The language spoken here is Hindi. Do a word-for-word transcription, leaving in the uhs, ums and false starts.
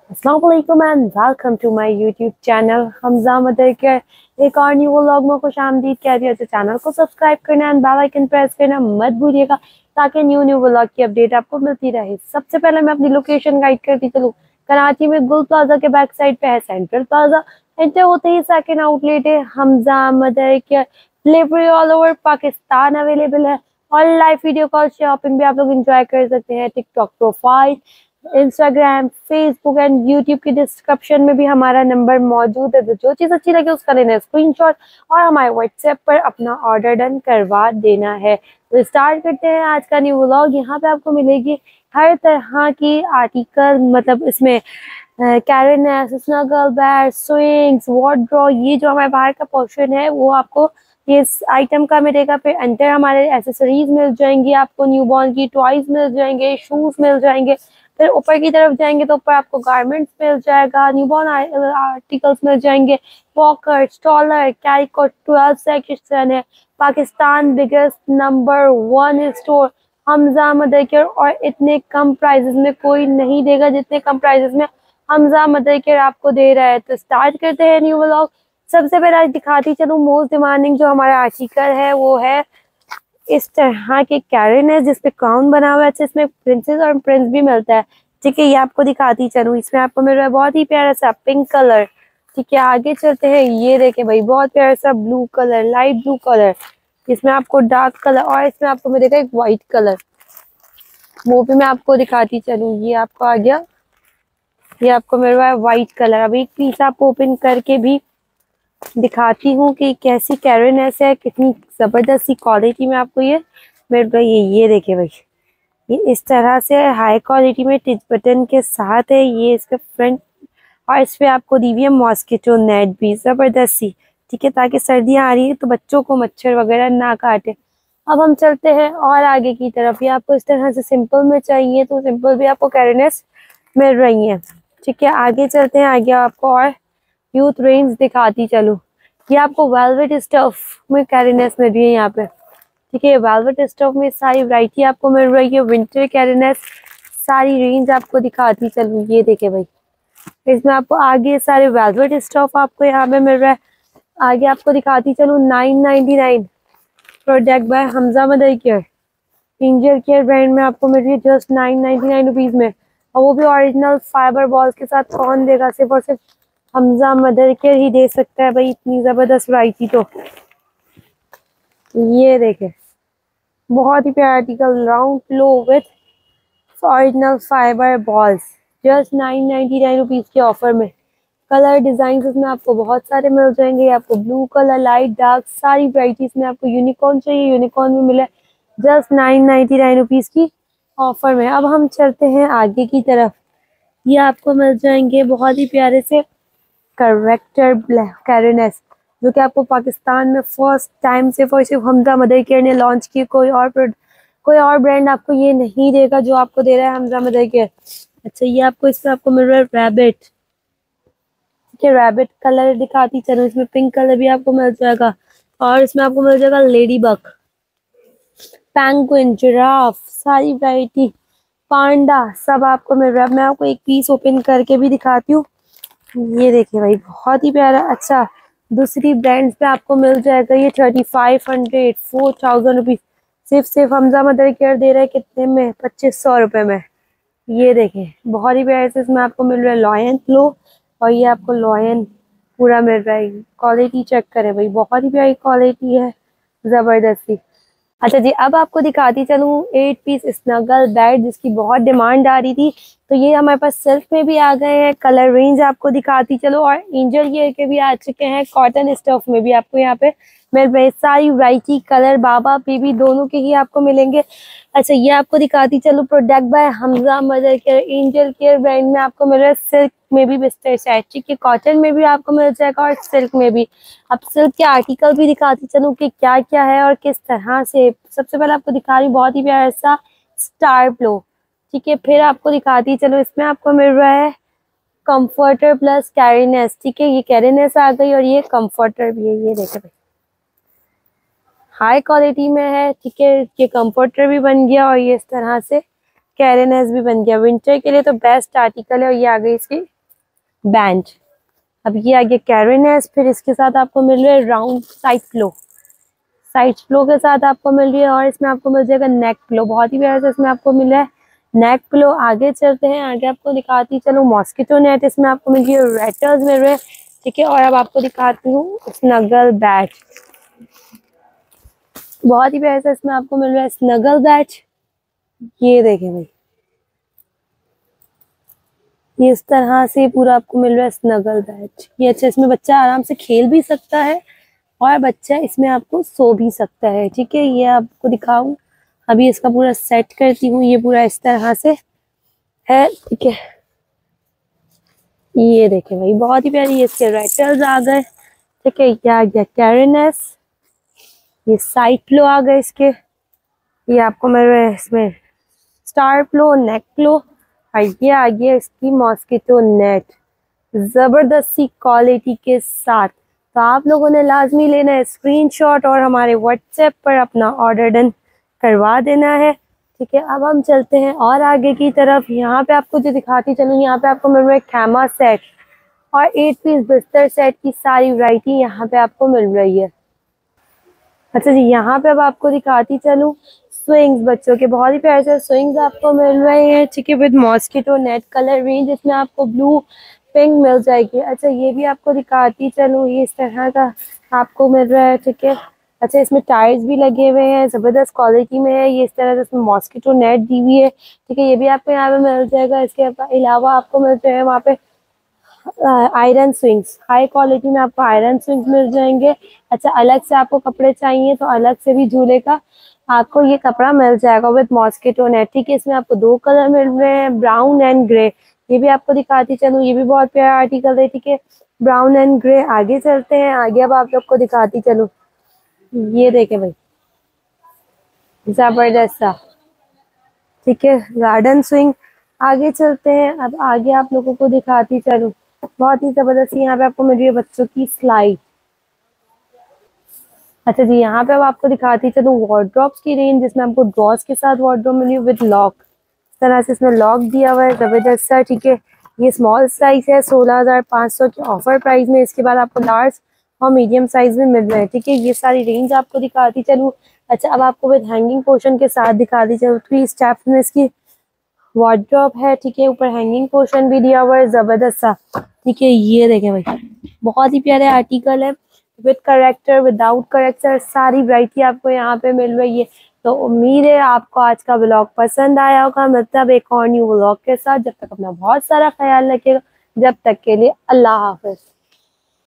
अस्सलाम वालेकुम and welcome to my YouTube channel Hamza mother के एक और न्यू व्लॉग में खुश आमदीद कहती है। तो चैनल को सब्सक्राइब करना एंड बेल आइकन प्रेस करना मत भूलिएगा ताकि न्यू न्यू व्लॉग की अपडेट आपको मिलती रहे। सबसे पहले मैं अपनी लोकेशन गाइड करती चलूँ। कराची में गुल प्लाजा के बैक साइड पे है सेंट्रल प्लाजा। एंटर होते ही सेकेंड आउटलेट है हमजा मदर के। Delivery all over Pakistan available है और लाइव वीडियो कॉल शॉपिंग भी आप लोग एंजॉय कर सकते हैं। TikTok profile, Instagram, Facebook and YouTube के डिस्क्रिप्शन में भी हमारा नंबर मौजूद है। तो जो चीज़ अच्छी लगे उसका लेना है स्क्रीनशॉट और हमारे व्हाट्सएप पर अपना ऑर्डर डन करवा देना है। तो स्टार्ट करते हैं आज का न्यू व्लॉग। यहाँ पे आपको मिलेगी हर तरह की आर्टिकल, मतलब इसमें carrynest, snuggle bag, swings, wardrobe, ये जो हमारे बाहर का पोर्शन है वो आपको ये आइटम का मिलेगा। फिर अंदर हमारे एसेसरीज मिल जाएंगी, आपको न्यूबॉर्न की टॉयज मिल जाएंगे, शूज मिल जाएंगे। फिर ऊपर की तरफ जाएंगे तो ऊपर आपको गारमेंट्स मिल जाएगा, न्यूबॉर्न आर्टिकल्स मिल जाएंगे, walker, stroller, carrycot twelve section है। Pakistan biggest number one store Hamza mother care, और इतने कम प्राइसेस में कोई नहीं देगा जितने कम प्राइसेस में हमजा मदर केयर आपको दे रहा है। तो स्टार्ट करते हैं न्यू व्लॉग। सबसे पहले आज दिखाती चलूँ मोस्ट डिमांडिंग जो हमारा आर्टिकल है वो है इस तरह के कैरन है जिसपे क्राउन बना हुआ है। अच्छा, इसमें प्रिंसेस और प्रिंस भी मिलता है। ठीक है, ये आपको दिखाती चलूँ। इसमें आपको मिल रहा है बहुत ही प्यारा सा पिंक कलर। ठीक है, आगे चलते हैं। ये देखे भाई, बहुत प्यारा सा blue colour, light blue colour. इसमें आपको डार्क कलर और इसमें आपको मिलेगा एक व्हाइट कलर, वो भी मैं आपको दिखाती चलूँ। ये आपको आ गया, ये आपको मिल रहा है व्हाइट कलर। अब एक पीस आपको ओपन करके भी दिखाती हूँ कि कैसी कैरनेस है, कितनी जबरदस्त सी क्वालिटी में आपको ये मिल रही है। ये देखिए भाई, ये इस तरह से हाई क्वालिटी में टिच बटन के साथ है। ये इसका फ्रंट, और इस पे आपको दी हुई है मॉस्किटो नेट भी जबरदस्त सी। ठीक है, ताकि सर्दियाँ आ रही है तो बच्चों को मच्छर वगैरह ना काटे। अब हम चलते हैं और आगे की तरफ। ये आपको इस तरह से सिंपल में चाहिए तो सिंपल भी आपको कैरनेस मिल रही है। ठीक है, आगे चलते हैं। आगे आपको और यूथ रेंज दिखाती चलूँ। ये आपको वेलवेट स्टफ में कैरीनेस मिल रही है यहाँ पे। ठीक है, वेलवेट स्टफ में सारी वैरायटी आपको मिल रही है। विंटर कैरीनेस सारी रेंज आपको दिखाती चलूँ। ये देखे भाई, इसमें आपको आगे सारे वेलवेट स्टफ आपको यहाँ पे मिल रहा है। आगे आपको दिखाती चलूँ। Nine ninety nine product by Hamza mother care, angel care brand में आपको मिल रही है just nine ninety nine rupees में, और वो भी ओरिजिनल फाइबर बॉल्स के साथ। कौन देगा? सिर्फ और सिर्फ हमजा मदर केयर ही दे सकता है भाई, इतनी जबरदस्त वैरायटी। तो ये देखे, बहुत ही प्यारा article, round low with original fibre balls, just nine ninety nine rupees के ऑफर में। कलर डिजाइन इसमें आपको बहुत सारे मिल जाएंगे। आपको ब्लू कलर, लाइट, डार्क, सारी वैरायटीज में। आपको यूनिकॉर्न चाहिए, यूनिकॉर्न भी मिले just nine ninety nine rupees की ऑफर में। अब हम चलते हैं आगे की तरफ। ये आपको मिल जाएंगे बहुत ही प्यारे से करेक्टर ब्लैक कैरनेस, जो कि आपको पाकिस्तान में फर्स्ट टाइम से सिर्फ हमजा मदर केयर ने लॉन्च की। कोई और कोई और ब्रांड आपको ये नहीं देगा जो आपको दे रहा है हमजा मदर केयर। अच्छा, ये आपको इसमें आपको मिल रहा है रैबिट। ठीक है, रैबिट कलर दिखाती चलो। इसमें पिंक कलर भी आपको मिल जाएगा, और इसमें आपको मिल जाएगा लेडी बग, पेंगुइन, जिराफ, सारी वैरायटी, पांडा, सब आपको मिल रहा है। मैं आपको एक पीस ओपन करके भी दिखाती हूँ। ये देखिए भाई, बहुत ही प्यारा। अच्छा, दूसरी ब्रांड्स पे आपको मिल जाएगा ये thirty five hundred four thousand rupees. सिर्फ सिर्फ हमजा मदर केयर दे रहा है कितने में? पच्चीस सौ रुपये में। ये देखें, बहुत ही प्यारे से इसमें आपको मिल रहा है लॉयन फ्लो, और ये आपको लॉयन पूरा मिल रहा है। क्वालिटी चेक करें भाई, बहुत ही प्यारी क्वालिटी है, जबरदस्ती। अच्छा जी, अब आपको दिखाती चलूँ एट पीस स्नगल बेड जिसकी बहुत डिमांड आ रही थी। तो ये हमारे पास सिल्क में भी आ गए हैं। कलर रेंज आपको दिखाती चलो, और एंजल केयर के भी आ चुके हैं। कॉटन स्टफ में भी आपको यहाँ पे मिल रहे सारी वैरायटी। कलर बाबा बेबी दोनों के ही आपको मिलेंगे। अच्छा, ये आपको दिखाती चलो product by Hamza mother care, angel care brand में आपको मिल रहा है। सिल्क में भी बिस्तर सेट, ठीक है, कॉटन में भी आपको मिल जाएगा और सिल्क में भी। अब सिल्क के आर्टिकल भी दिखाती चलूँ कि क्या क्या है और किस तरह से। सबसे पहले आपको दिखा रही बहुत ही प्यारा सा स्टार प्लो। ठीक है, फिर आपको दिखाती चलो, इसमें आपको मिल रहा है कंफर्टर प्लस कैरीनेस। ठीक है, ये कैरीनेस आ गई और ये कंफर्टर भी है। ये देखे भाई, हाई क्वालिटी में है। ठीक है, ये कंफर्टर भी बन गया और ये इस तरह से कैरीनेस भी बन गया। विंटर के लिए तो बेस्ट आर्टिकल है। और ये आ गई इसकी बैंड। अब ये आगे कैरिनेस, फिर इसके साथ आपको मिल रहा है round side flow, side flow के साथ आपको मिल रही है, और इसमें आपको मिल जाएगा नेक फ्लो। बहुत ही प्यारा सा इसमें आपको मिल रहा है नेक फ्लो। आगे चलते हैं, आगे आपको दिखाती चलो मॉस्किटो नेट, इसमें आपको मिल रही है रेटर्स मिल रहे हैं, ठीक है। और अब आपको दिखाती हूँ स्नगल बैट। बहुत ही प्यारा सा इसमें आपको मिल रहा है स्नगल बैट। ये देखें भाई, ये इस तरह से पूरा आपको मिल रहा है स्नगल बैट। ये अच्छा, इसमें बच्चा आराम से खेल भी सकता है और बच्चा इसमें आपको सो भी सकता है, ठीक है। ये आपको दिखाऊं, अभी इसका पूरा सेट करती हूँ। ये पूरा इस तरह से है, ठीक है। ये देखें भाई, बहुत ही प्यारी, ये इसके राइटर्स आ गए, ठीक है। ये आ गया कैरिनेस, ये साइड फ्लो आ गए इसके। ये आपको मिल रहा है इसमें स्टार फ्लो, नेक फ्लो, और ये आ गया इसकी मॉस्किटो नेट, जबरदस्ती क्वालिटी के साथ। तो आप लोगों ने लाजमी लेना है स्क्रीनशॉट और हमारे व्हाट्सएप पर अपना ऑर्डर डन करवा देना है, ठीक है। अब हम चलते हैं और आगे की तरफ। यहाँ पे आपको जो दिखाती चलूँ, यहाँ पे आपको मिल रहा है कैमा सेट और एट पीस बिस्तर सेट की सारी वैरायटी यहाँ पे आपको मिल रही है। अच्छा जी, यहाँ पे अब आपको दिखाती चलूँ स्विंग्स, बच्चों के बहुत ही प्यारे से स्विंग्स आपको मिल रहे हैं, ठीक है, with mosquito net colour range. इसमें आपको ब्लू पिंक मिल जाएगी। अच्छा, ये भी आपको दिखाती चलूँ, ये इस तरह का आपको मिल रहा है, ठीक है। अच्छा, इसमें टायर्स भी लगे हुए हैं, जबरदस्त क्वालिटी में है। ये इस तरह से इसमें मॉस्किटो नेट दी हुई है, ठीक है। ये भी आपको यहाँ पे मिल जाएगा। इसके अलावा आपको मिलते हैं वहाँ पे आयरन स्विंग्स, हाई क्वालिटी में आपको आयरन स्विंग्स मिल जाएंगे। अच्छा, अलग से आपको कपड़े चाहिए तो अलग से भी झूले का आपको ये कपड़ा मिल जाएगा विद मॉस्किटो नेट, ठीक है। इसमें आपको दो कलर मिल रहे हैं, ब्राउन एंड ग्रे। ये भी आपको दिखाती चलूँ, ये भी बहुत प्यारा आर्टिकल है, ठीक है, ब्राउन एंड ग्रे। आगे चलते हैं, आगे अब आप लोग को दिखाती चलूँ, ये देखें भाई, जबरदस्त सा, ठीक है, गार्डन स्विंग। आगे चलते हैं, अब आगे आप लोगों को दिखाती चलूँ, बहुत ही जबरदस्त यहाँ पे आपको मिल रही है बच्चों की स्लाइड। अच्छा जी, यहाँ पे अब आपको दिखाती चलूँ वार्डरोब्स की रेंज, जिसमें आपको ड्रॉर्स के साथ वार्डरोब मिली है विद लॉक। इस तरह से इसमें लॉक दिया हुआ है, जबरदस्त सा, ठीक है। ये स्मॉल साइज है, सोलह हजार पाँच सौ के ऑफर प्राइस में। इसके बाद आपको लार्ज और मीडियम साइज में मिल रहे हैं, ठीक है। ये सारी रेंज आपको दिखाती चलूँ। अच्छा, अब आपको विद हैंगिंग पोर्शन के साथ दिखाती चलूँ, थ्री स्टेप्स में इसकी वार्डरोब है, ठीक है। ऊपर हैंगिंग पोर्शन भी दिया हुआ है, जबरदस्त सा, ठीक है। ये देखें भाई, बहुत ही प्यारे आर्टिकल है, विद करेक्टर, विदाउट करेक्टर, सारी वैरायटी आपको यहाँ पे मिल रही है। तो उम्मीद है आपको आज का व्लॉग पसंद आया होगा। मतलब एक और न्यू व्लॉग के साथ, जब तक अपना बहुत सारा ख्याल रखिएगा, जब तक के लिए अल्लाह हाफिज।